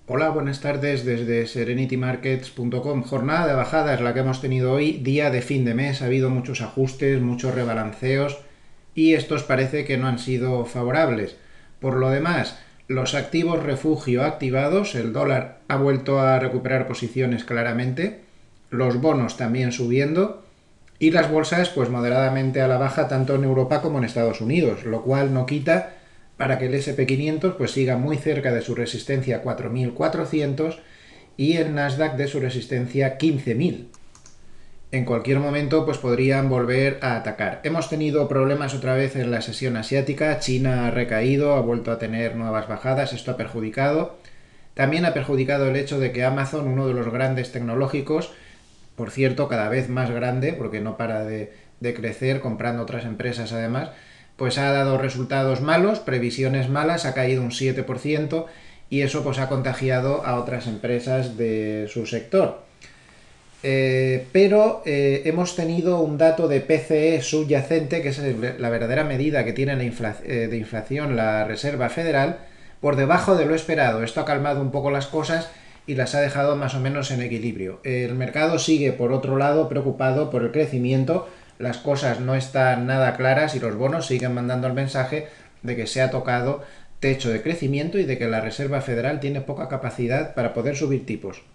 Hola, buenas tardes desde serenitymarkets.com. Jornada de bajada es la que hemos tenido hoy, día de fin de mes. Ha habido muchos ajustes, muchos rebalanceos y estos parece que no han sido favorables. Por lo demás, los activos refugio activados, el dólar ha vuelto a recuperar posiciones claramente, los bonos también subiendo y las bolsas pues moderadamente a la baja tanto en Europa como en Estados Unidos, lo cual no quita para que el SP500 pues siga muy cerca de su resistencia 4.400 y el Nasdaq de su resistencia 15.000. En cualquier momento pues podrían volver a atacar. Hemos tenido problemas otra vez en la sesión asiática, China ha recaído, ha vuelto a tener nuevas bajadas, esto ha perjudicado. También ha perjudicado el hecho de que Amazon, uno de los grandes tecnológicos, por cierto, cada vez más grande, porque no para de crecer, comprando otras empresas además, pues ha dado resultados malos, previsiones malas, ha caído un 7% y eso pues ha contagiado a otras empresas de su sector. Pero hemos tenido un dato de PCE subyacente, que es la verdadera medida que tiene de inflación la Reserva Federal, por debajo de lo esperado. Esto ha calmado un poco las cosas y las ha dejado más o menos en equilibrio. El mercado sigue, por otro lado, preocupado por el crecimiento. Las cosas no están nada claras y los bonos siguen mandando el mensaje de que se ha tocado techo de crecimiento y de que la Reserva Federal tiene poca capacidad para poder subir tipos.